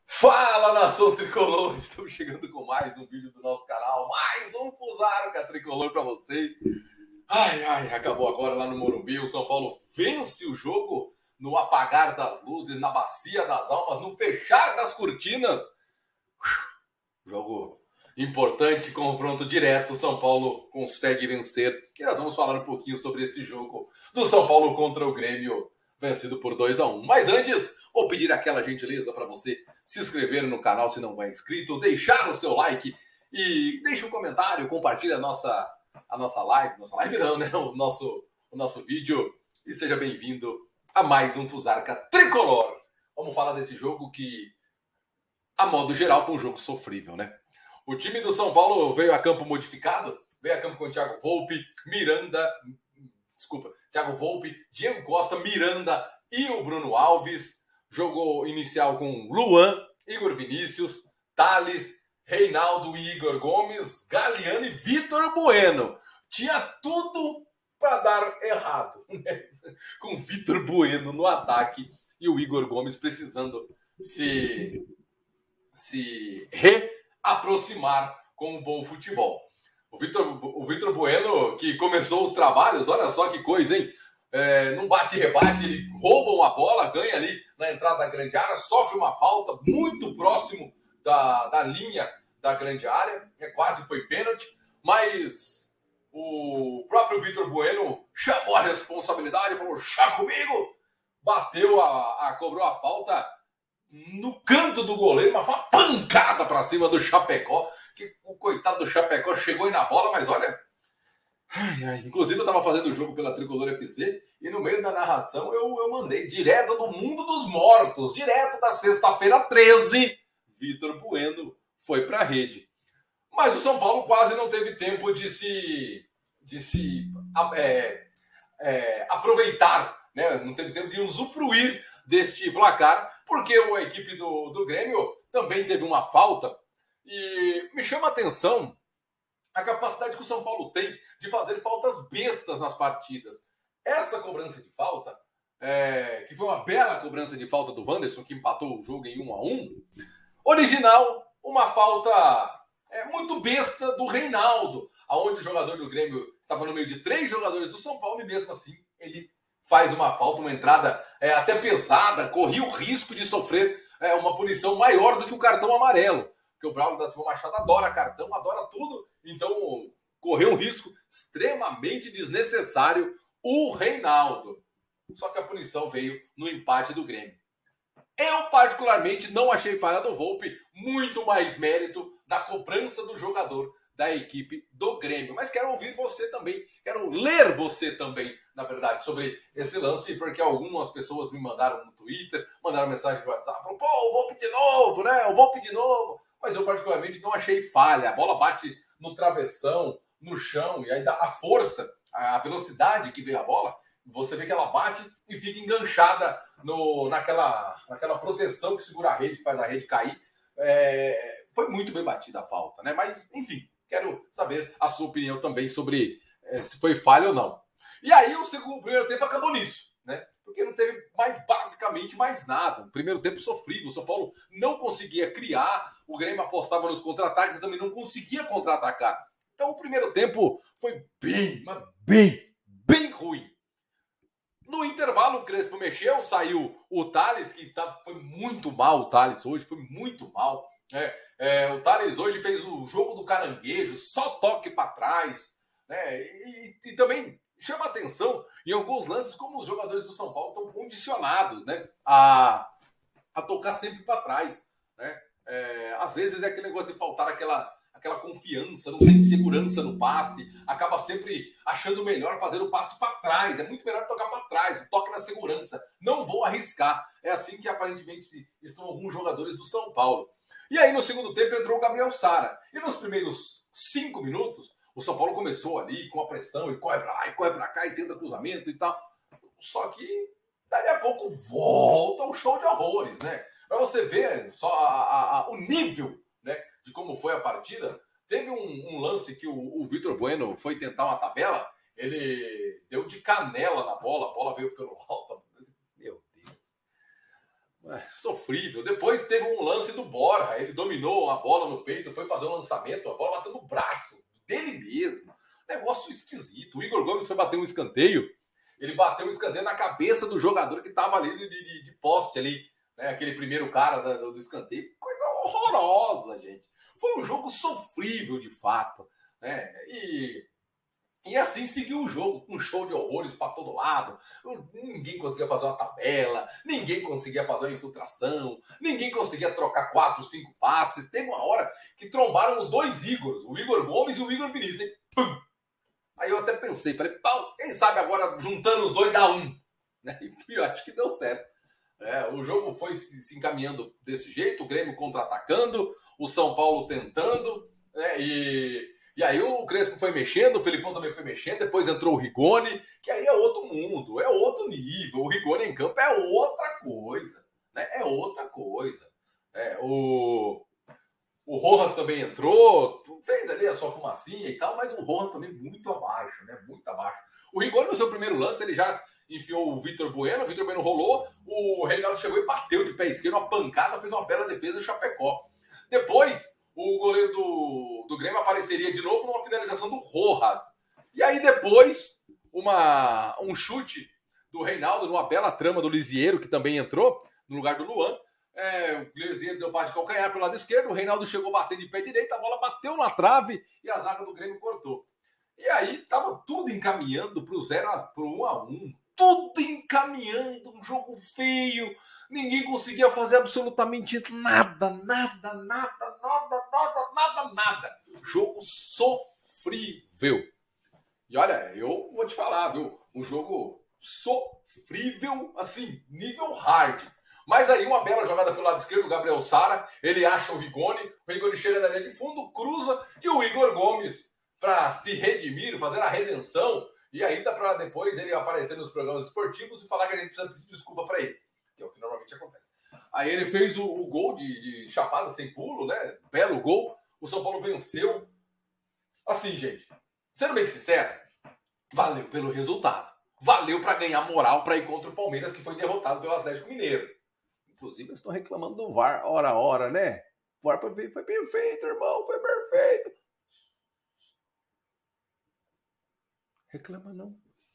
Fala, nação tricolor! Estamos chegando com mais um vídeo do nosso canal, mais um Fusarca Tricolor para vocês. Acabou agora lá no Morumbi. O São Paulo vence o jogo no apagar das luzes, na bacia das almas, no fechar das cortinas. Jogo importante, confronto direto. São Paulo consegue vencer. E nós vamos falar um pouquinho sobre esse jogo do São Paulo contra o Grêmio, vencido por 2-1. Mas antes, vou pedir aquela gentileza para você se inscrever no canal se não é inscrito, deixar o seu like e deixe um comentário, compartilhe a nossa live. Nossa live não, né? O nosso vídeo. E seja bem-vindo a mais um Fusarca Tricolor. Vamos falar desse jogo que, a modo geral, foi um jogo sofrível, né? O time do São Paulo veio a campo modificado, veio a campo com o Thiago Volpi, Diego Costa, Miranda e o Bruno Alves. Jogou inicial com Luan, Igor Vinícius, Thales, Reinaldo e Igor Gomes, Galeano e Vitor Bueno. Tinha tudo para dar errado, né? Com Vitor Bueno no ataque e o Igor Gomes precisando se reaproximar com o bom futebol. O Vitor Bueno, que começou os trabalhos, olha só que coisa, hein? Num bate-rebate, ele rouba uma bola, ganha ali na entrada da grande área, sofre uma falta muito próximo da linha da grande área, quase foi pênalti, mas o próprio Vitor Bueno chamou a responsabilidade, falou, chá comigo, bateu, cobrou a falta no canto do goleiro, mas foi uma pancada para cima do Chapecó, que o coitado do Chapecó chegou aí na bola, mas olha... Inclusive eu estava fazendo o jogo pela Tricolor FC e no meio da narração eu mandei direto do mundo dos mortos, direto da sexta-feira 13, Vitor Bueno foi para a rede. Mas o São Paulo quase não teve tempo de se aproveitar, né? Não teve tempo de usufruir deste placar, porque a equipe do Grêmio também teve uma falta e me chama a atenção a capacidade que o São Paulo tem de fazer faltas bestas nas partidas. Essa cobrança de falta, que foi uma bela cobrança de falta do Wanderson, que empatou o jogo em 1-1, original, uma falta muito besta do Reinaldo, aonde o jogador do Grêmio estava no meio de 3 jogadores do São Paulo e mesmo assim ele faz uma falta, uma entrada até pesada, corria o risco de sofrer uma punição maior do que o cartão amarelo. Porque o Braulio da Silva Machado adora cartão, adora tudo, então correu um risco extremamente desnecessário o Reinaldo. Só que a punição veio no empate do Grêmio. Eu, particularmente, não achei falha do Volpi, muito mais mérito da cobrança do jogador da equipe do Grêmio. Mas quero ouvir você também, quero ler você também, na verdade, sobre esse lance, porque algumas pessoas me mandaram no Twitter, mandaram mensagem no WhatsApp, falaram, o Volpi de novo, né? O Volpi de novo. Mas eu particularmente não achei falha. A bola bate no travessão, no chão, e aí dá a força, a velocidade que veio a bola, você vê que ela bate e fica enganchada naquela proteção que segura a rede, que faz a rede cair. Foi muito bem batida a falta, né? Mas, enfim, quero saber a sua opinião também sobre se foi falha ou não. E aí o primeiro tempo acabou nisso, né? Porque não teve basicamente mais nada. O primeiro tempo sofrível, o São Paulo não conseguia criar, o Grêmio apostava nos contra-ataques e também não conseguia contra-atacar. Então o primeiro tempo foi bem ruim. No intervalo o Crespo mexeu, saiu o Thales, que foi muito mal, o Thales hoje foi muito mal. O Thales hoje fez o jogo do caranguejo, só toque para trás, né? E também chama atenção em alguns lances como os jogadores do São Paulo estão condicionados, né, a tocar sempre para trás, né? Às vezes é aquele negócio de faltar aquela confiança, não sente segurança no passe, acaba sempre achando melhor fazer o passe para trás, é muito melhor tocar para trás, o toque na segurança, não vou arriscar. É assim que aparentemente estão alguns jogadores do São Paulo. E aí no segundo tempo entrou o Gabriel Sara, e nos primeiros 5 minutos o São Paulo começou ali com a pressão e corre para lá e corre para cá e tenta cruzamento e tal. Só que daqui a pouco volta o show de horrores, né? Para você ver só o nível, né, de como foi a partida. Teve um lance que o Vitor Bueno foi tentar uma tabela, ele deu de canela na bola, a bola veio pelo alto. Meu Deus. Sofrível. Depois teve um lance do Borja. Ele dominou a bola no peito, foi fazer um lançamento, a bola bateu no braço dele mesmo. Negócio esquisito. O Igor Gomes foi bater um escanteio. Ele bateu um escanteio na cabeça do jogador que estava ali de poste ali. Né? Aquele primeiro cara do escanteio. Coisa horrorosa, gente. Foi um jogo sofrível, de fato. Né? E assim seguiu o jogo, um show de horrores para todo lado. Ninguém conseguia fazer uma tabela, ninguém conseguia fazer uma infiltração, ninguém conseguia trocar 4, 5 passes. Teve uma hora que trombaram os dois Igors, o Igor Gomes e o Igor Vinícius. E pum! Aí eu até pensei, falei, pau, quem sabe agora juntando os dois dá um. Né? E eu acho que deu certo. O jogo foi se encaminhando desse jeito, o Grêmio contra-atacando, o São Paulo tentando, né? E aí o Crespo foi mexendo, o Felipão também foi mexendo, depois entrou o Rigoni, que aí é outro mundo, é outro nível. O Rigoni em campo é outra coisa, né? É outra coisa. O Rojas também entrou, fez ali a sua fumacinha e tal, mas o Rojas também muito abaixo, né? Muito abaixo. O Rigoni, no seu primeiro lance, ele já enfiou o Vitor Bueno rolou, o Reinaldo chegou e bateu de pé esquerdo, uma pancada, fez uma bela defesa do Chapecó. Depois, o goleiro do Grêmio apareceria de novo numa finalização do Rojas. E aí depois, um chute do Reinaldo numa bela trama do Lisieiro, que também entrou no lugar do Luan. O Lisieiro deu passe de calcanhar pelo lado esquerdo, o Reinaldo chegou batendo de pé direito, a bola bateu na trave e a zaga do Grêmio cortou. E aí tava tudo encaminhando para o 1-1. Tudo encaminhando, um jogo feio. Ninguém conseguia fazer absolutamente nada. Jogo sofrível. E olha, eu vou te falar, viu? Um jogo sofrível, assim, nível hard. Mas aí uma bela jogada pelo lado esquerdo, o Gabriel Sara, ele acha o Rigoni chega na linha de fundo, cruza, e o Igor Gomes, para se redimir, fazer a redenção, e ainda para depois ele aparecer nos programas esportivos e falar que a gente precisa pedir desculpa para ele, que é o que normalmente acontece. Aí ele fez o gol de chapada sem pulo, né? Belo gol. O São Paulo venceu. Assim, gente, sendo bem sincero, valeu pelo resultado. Valeu para ganhar moral para ir contra o Palmeiras, que foi derrotado pelo Atlético Mineiro. Inclusive, eles estão reclamando do VAR, hora, né? O VAR foi perfeito, irmão, foi perfeito. Reclama não.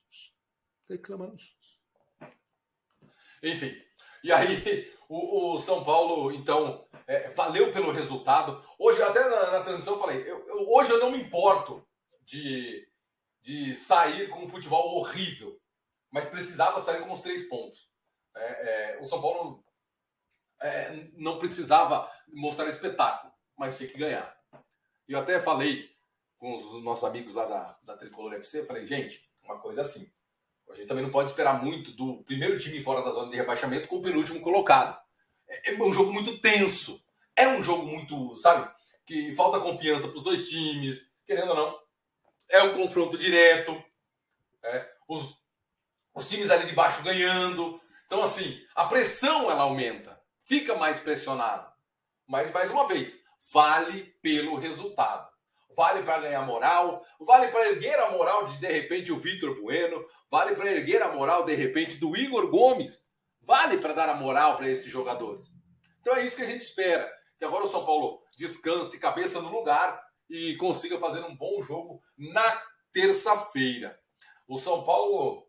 Enfim, e aí o São Paulo, então, valeu pelo resultado. Hoje, até na transmissão, eu falei, hoje eu não me importo de sair com um futebol horrível, mas precisava sair com os 3 pontos. O São Paulo não precisava mostrar espetáculo, mas tinha que ganhar. E eu até falei com os nossos amigos lá da Tricolor FC, eu falei, gente, uma coisa assim, a gente também não pode esperar muito do primeiro time fora da zona de rebaixamento com o penúltimo colocado. É um jogo muito tenso, é um jogo muito, sabe, que falta confiança para os dois times, querendo ou não, é um confronto direto, os times ali de baixo ganhando, então assim, a pressão ela aumenta, fica mais pressionado, mas mais uma vez, vale pelo resultado. Vale para ganhar moral, vale para erguer a moral de repente, o Vitor Bueno, vale para erguer a moral, de repente, do Igor Gomes, vale para dar a moral para esses jogadores. Então é isso que a gente espera, que agora o São Paulo descanse, cabeça no lugar e consiga fazer um bom jogo na terça-feira. O São Paulo,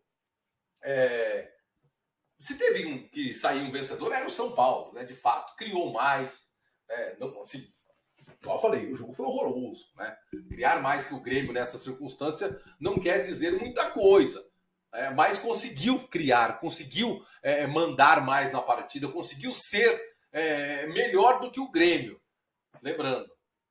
se teve que sair um vencedor, era o São Paulo, né? De fato, criou mais, não, assim, como eu falei, o jogo foi horroroso, né? Criar mais que o Grêmio nessa circunstância não quer dizer muita coisa, mas conseguiu criar, conseguiu mandar mais na partida, conseguiu ser melhor do que o Grêmio. Lembrando,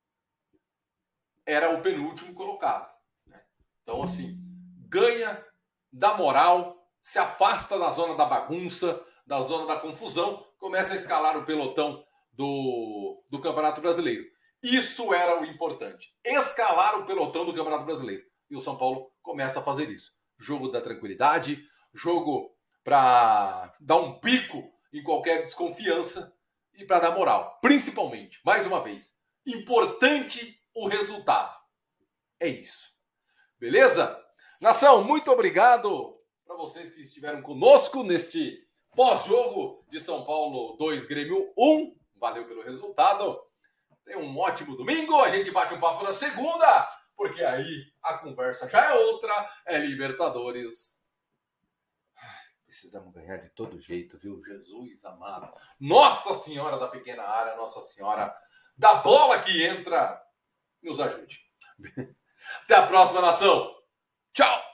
era o penúltimo colocado, né? Então, assim, ganha, dá moral, se afasta da zona da bagunça, da zona da confusão, começa a escalar o pelotão do Campeonato Brasileiro. Isso era o importante. Escalar o pelotão do Campeonato Brasileiro. E o São Paulo começa a fazer isso. Jogo da tranquilidade, jogo para dar um pico em qualquer desconfiança e para dar moral. Principalmente, mais uma vez, importante o resultado. É isso. Beleza? Nação, muito obrigado para vocês que estiveram conosco neste Pós-jogo de São Paulo 2, Grêmio 1. Valeu pelo resultado. Tenha um ótimo domingo. A gente bate um papo na segunda, porque aí a conversa já é outra. É Libertadores. Precisamos ganhar de todo jeito, viu? Jesus amado. Nossa Senhora da pequena área, Nossa Senhora da bola que entra, nos ajude. Até a próxima, nação. Tchau!